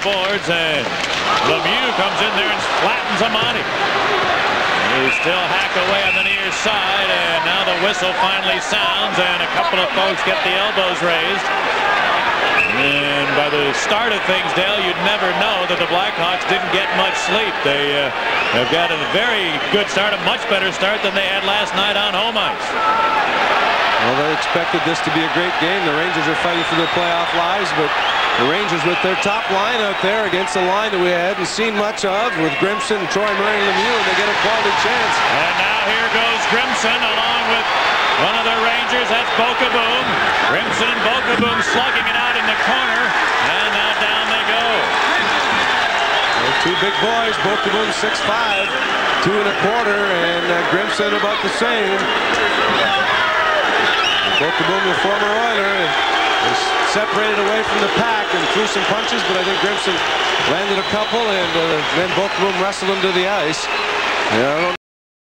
the boards, and Lemieux comes in there and flattens Amani. They still hack away on the near side, and now the whistle finally sounds, and a couple of folks get the elbows raised. And by the start of things, Dale, you'd never know that the Blackhawks didn't get much sleep. They have got a very good start, a much better start than they had last night on home ice. Well, they expected this to be a great game. The Rangers are fighting for their playoff lives, but the Rangers with their top line out there against a line that we hadn't seen much of with Grimson, Troy Murray, and Lemieux, and they get a quality chance. And now here goes Grimson along with one of the Rangers. That's Beukeboom. Grimson and Beukeboom slugging it out in the corner, and now down they go. Those two big boys, Beukeboom 6'5", 2 1/4, and Grimson about the same. Beukeboom, the former Oiler, was separated away from the pack and threw some punches, but I think Grimson landed a couple, and then Beukeboom wrestled him to the ice. Yeah, I don't